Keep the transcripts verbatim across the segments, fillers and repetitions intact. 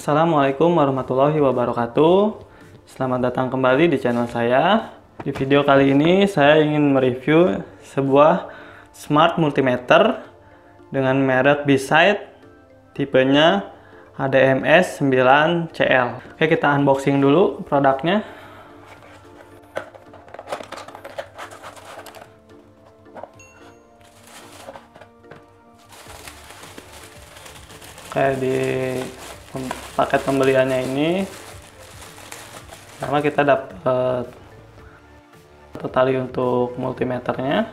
Assalamualaikum warahmatullahi wabarakatuh. Selamat datang kembali di channel saya. Di video kali ini saya ingin mereview sebuah smart multimeter dengan merek Beside, tipenya A D M S sembilan C L. Oke, kita unboxing dulu produknya. Kayak di paket pembeliannya ini, pertama kita dapat tali untuk multimeternya,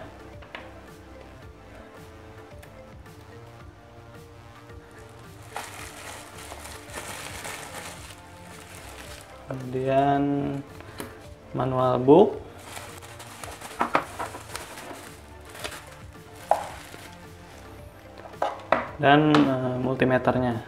kemudian manual book, dan uh, multimeternya.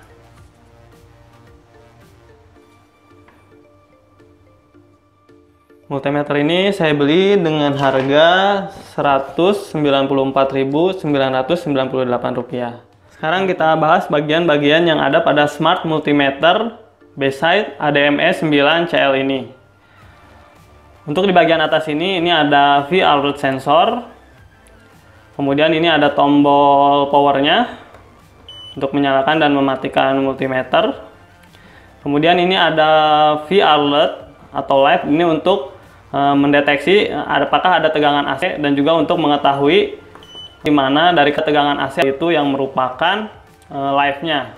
Multimeter ini saya beli dengan harga seratus sembilan puluh empat ribu sembilan ratus sembilan puluh delapan rupiah. Sekarang kita bahas bagian-bagian yang ada pada smart multimeter Beside A D M S sembilan C L ini. Untuk di bagian atas ini, ini ada V alert sensor. Kemudian ini ada tombol powernya untuk menyalakan dan mematikan multimeter. Kemudian ini ada V alert atau live, ini untuk mendeteksi apakah ada tegangan A C dan juga untuk mengetahui di mana dari ketegangan A C itu yang merupakan uh, live-nya.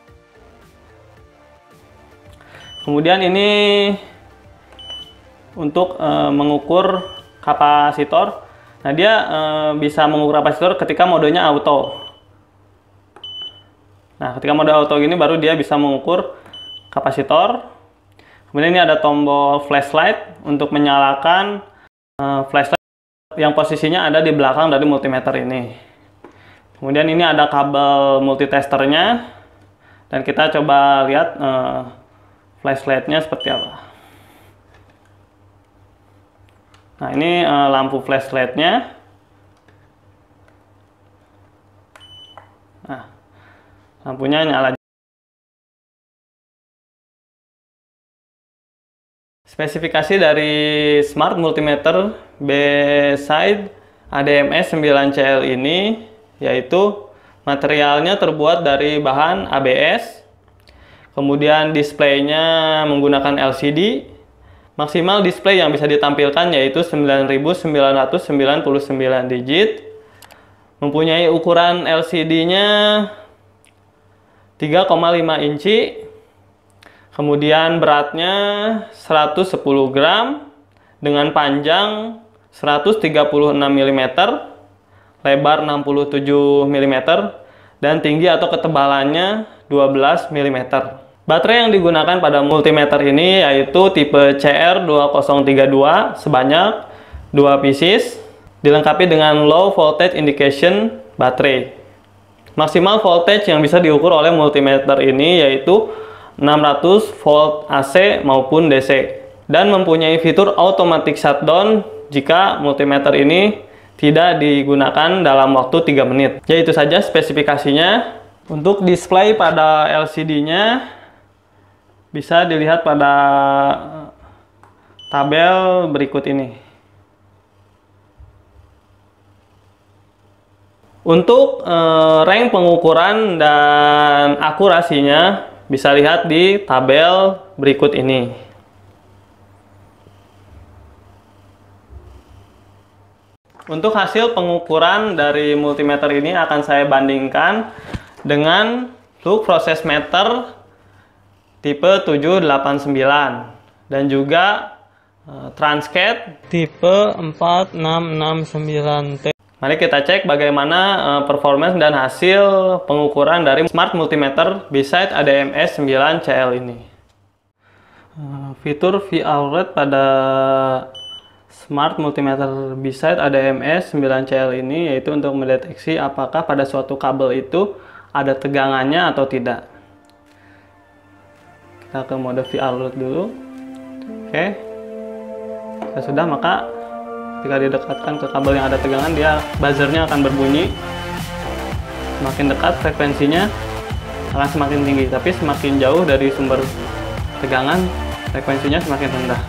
Kemudian ini untuk uh, mengukur kapasitor. Nah, dia uh, bisa mengukur kapasitor ketika modenya auto. Nah, ketika mode auto gini baru dia bisa mengukur kapasitor. Kemudian ini ada tombol flashlight untuk menyalakan uh, flashlight yang posisinya ada di belakang dari multimeter ini. Kemudian ini ada kabel multitesternya, dan kita coba lihat uh, flashlightnya seperti apa. Nah, ini uh, lampu flashlightnya. Nah, lampunya nyala. Spesifikasi dari smart multimeter Beside A D M S sembilan C L ini yaitu materialnya terbuat dari bahan A B S, kemudian displaynya menggunakan L C D, maksimal display yang bisa ditampilkan yaitu sembilan ribu sembilan ratus sembilan puluh sembilan digit, mempunyai ukuran L C D-nya tiga koma lima inci. Kemudian beratnya seratus sepuluh gram dengan panjang seratus tiga puluh enam milimeter, lebar enam puluh tujuh milimeter, dan tinggi atau ketebalannya dua belas milimeter. Baterai yang digunakan pada multimeter ini yaitu tipe C R dua nol tiga dua sebanyak dua pieces, dilengkapi dengan low voltage indication baterai. Maksimal voltage yang bisa diukur oleh multimeter ini yaitu enam ratus volt A C maupun D C, dan mempunyai fitur automatic shutdown jika multimeter ini tidak digunakan dalam waktu tiga menit. Ya, itu saja spesifikasinya. Untuk display pada L C D-nya bisa dilihat pada tabel berikut ini. Untuk eh, rank pengukuran dan akurasinya bisa lihat di tabel berikut ini. Untuk hasil pengukuran dari multimeter ini akan saya bandingkan dengan look process meter tipe tujuh delapan sembilan dan juga uh, Transcat tipe empat enam enam sembilan T. Mari kita cek bagaimana uh, performance dan hasil pengukuran dari smart multimeter Beside A D M S sembilan C L ini. Uh, fitur V alert pada smart multimeter Beside A D M S sembilan C L ini yaitu untuk mendeteksi apakah pada suatu kabel itu ada tegangannya atau tidak. Kita ke mode V alert dulu. Oke. Jika sudah, maka ketika didekatkan ke kabel yang ada tegangan, dia buzzernya akan berbunyi. Semakin dekat frekuensinya akan semakin tinggi, tapi semakin jauh dari sumber tegangan, frekuensinya semakin rendah.